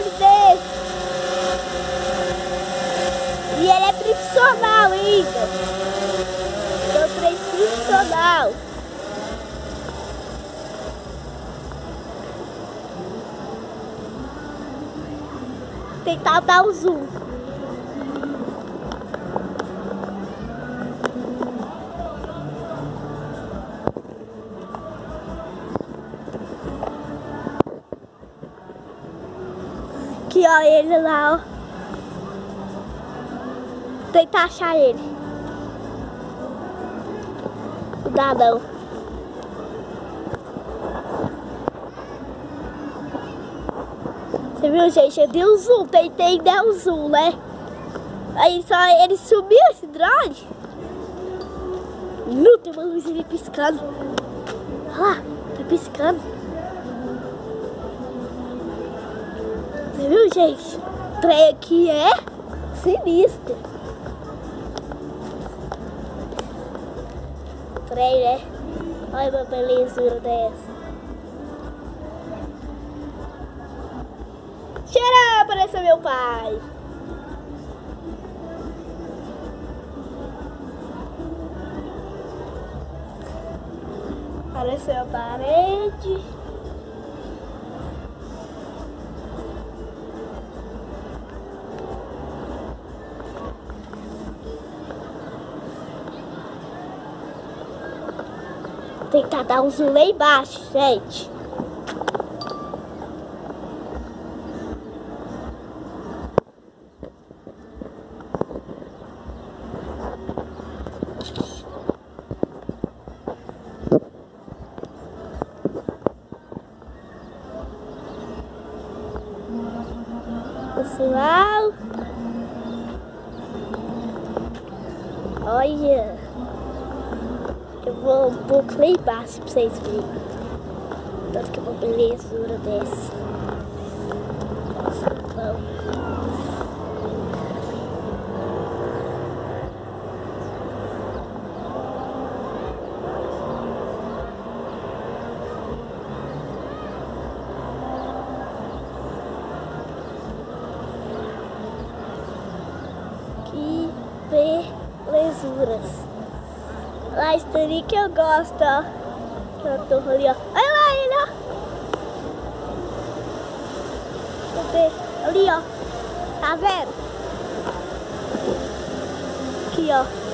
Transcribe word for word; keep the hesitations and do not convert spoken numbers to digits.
carro desse. E ele é profissional ainda. É um trem profissional. Tentar dar o zoom. Aqui, ó, ele lá, ó. Tentar achar ele. Não dá, não. Você viu, gente? Eu dei um zoom, tentei dar um zoom, né? Aí só ele subiu esse drone. Não, tem uma luz ali piscando. Olha lá, tá piscando. Você viu, gente? O trem aqui é sinistro. O trem, né? Olha uma belezura dessa. Tcharam, apareceu meu pai. Apareceu a parede. Vou tentar dar um zoom lá embaixo, gente. Pessoal, olha, eu vou um pouco lá embaixo pra vocês verem. Tanto que é uma belezura dessa. Nossa, não. Que belezuras. Lá está ali que eu gosto, ó. Aquela torre ali, ó. Olha lá ele, ó. Cadê? Ali, ó. Tá vendo? Aqui, ó.